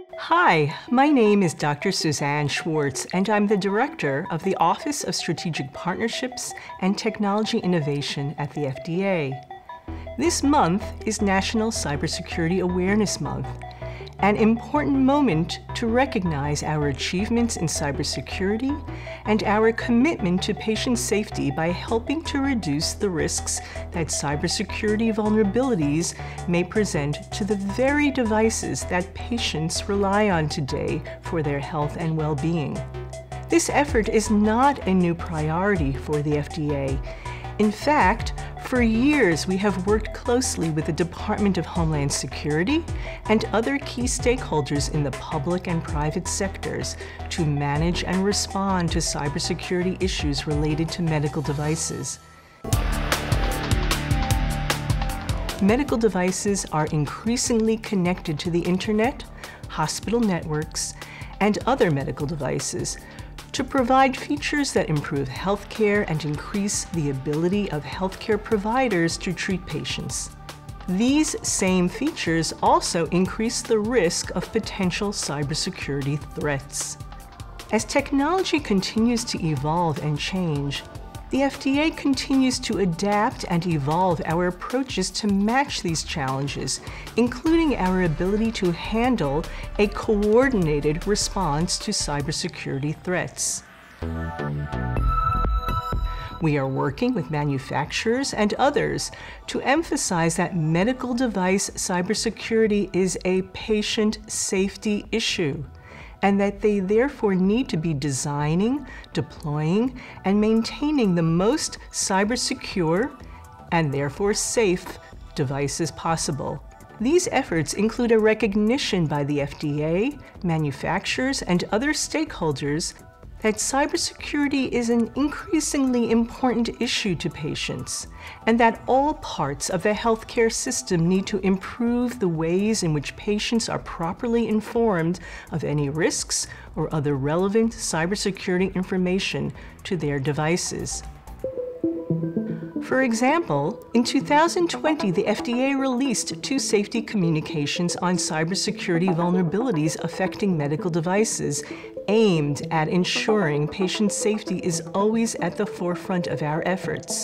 Hi, my name is Dr. Suzanne Schwartz, and I'm the Director of the Office of Strategic Partnerships and Technology Innovation at the FDA. This month is National Cybersecurity Awareness Month, an important moment to recognize our achievements in cybersecurity and our commitment to patient safety by helping to reduce the risks that cybersecurity vulnerabilities may present to the very devices that patients rely on today for their health and well-being. This effort is not a new priority for the FDA. In fact, for years, we have worked closely with the Department of Homeland Security and other key stakeholders in the public and private sectors to manage and respond to cybersecurity issues related to medical devices. Medical devices are increasingly connected to the internet, hospital networks, and other medical devices to provide features that improve healthcare and increase the ability of healthcare providers to treat patients. These same features also increase the risk of potential cybersecurity threats. As technology continues to evolve and change, the FDA continues to adapt and evolve our approaches to match these challenges, including our ability to handle a coordinated response to cybersecurity threats. We are working with manufacturers and others to emphasize that medical device cybersecurity is a patient safety issue, and that they therefore need to be designing, deploying, and maintaining the most cybersecure and therefore safe devices possible. These efforts include a recognition by the FDA, manufacturers, and other stakeholders that cybersecurity is an increasingly important issue to patients, and that all parts of the healthcare system need to improve the ways in which patients are properly informed of any risks or other relevant cybersecurity information to their devices. For example, in 2020, the FDA released 2 safety communications on cybersecurity vulnerabilities affecting medical devices, aimed at ensuring patient safety is always at the forefront of our efforts.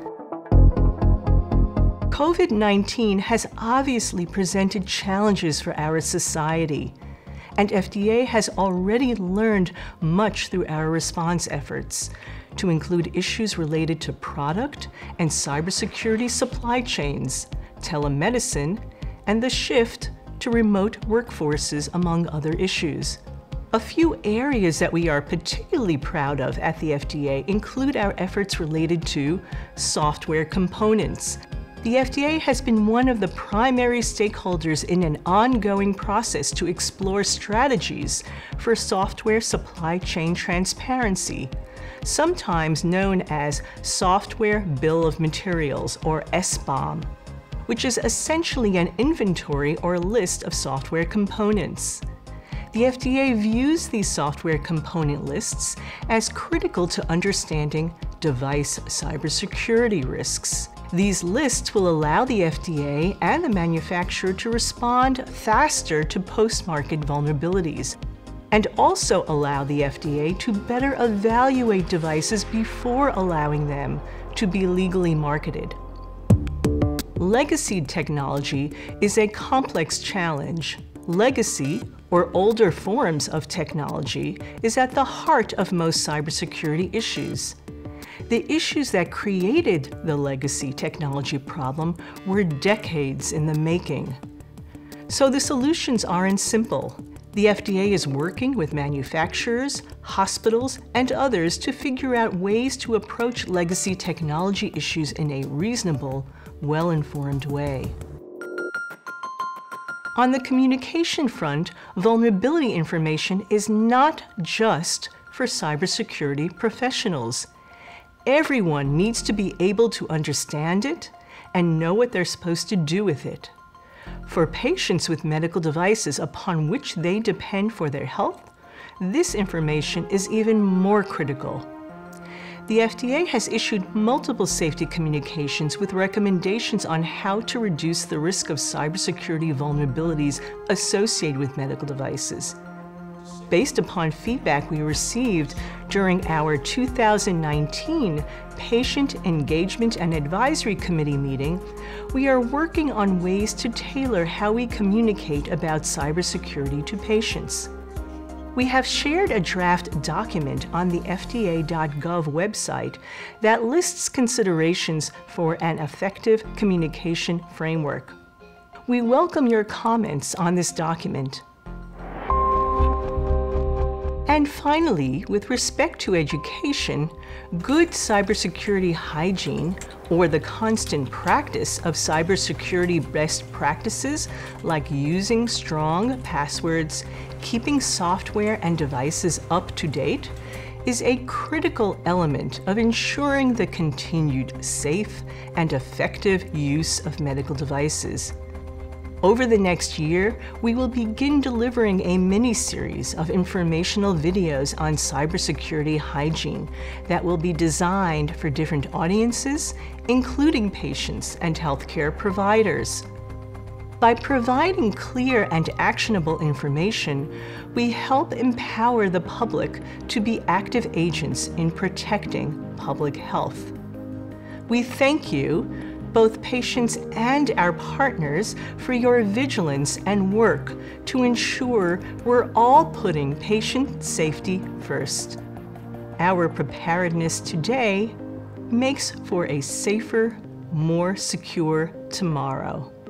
COVID-19 has obviously presented challenges for our society, and FDA has already learned much through our response efforts, to include issues related to product and cybersecurity supply chains, telemedicine, and the shift to remote workforces, among other issues. A few areas that we are particularly proud of at the FDA include our efforts related to software components. The FDA has been one of the primary stakeholders in an ongoing process to explore strategies for software supply chain transparency, sometimes known as Software Bill of Materials, or SBOM, which is essentially an inventory or list of software components. The FDA views these software component lists as critical to understanding device cybersecurity risks. These lists will allow the FDA and the manufacturer to respond faster to post-market vulnerabilities, and also allow the FDA to better evaluate devices before allowing them to be legally marketed. Legacy technology is a complex challenge. Legacy, or older forms of technology, is at the heart of most cybersecurity issues. The issues that created the legacy technology problem were decades in the making. So the solutions aren't simple. The FDA is working with manufacturers, hospitals, and others to figure out ways to approach legacy technology issues in a reasonable, well-informed way. On the communication front, vulnerability information is not just for cybersecurity professionals. Everyone needs to be able to understand it and know what they're supposed to do with it. For patients with medical devices upon which they depend for their health, this information is even more critical. The FDA has issued multiple safety communications with recommendations on how to reduce the risk of cybersecurity vulnerabilities associated with medical devices. Based upon feedback we received during our 2019 Patient Engagement and Advisory Committee meeting, we are working on ways to tailor how we communicate about cybersecurity to patients. We have shared a draft document on the FDA.gov website that lists considerations for an effective communication framework. We welcome your comments on this document. And finally, with respect to education, good cybersecurity hygiene, or the constant practice of cybersecurity best practices like using strong passwords, keeping software and devices up to date, is a critical element of ensuring the continued safe and effective use of medical devices. Over the next year, we will begin delivering a mini-series of informational videos on cybersecurity hygiene that will be designed for different audiences, including patients and healthcare providers. By providing clear and actionable information, we help empower the public to be active agents in protecting public health. We thank you, both patients and our partners, for your vigilance and work to ensure we're all putting patient safety first. Our preparedness today makes for a safer, more secure tomorrow.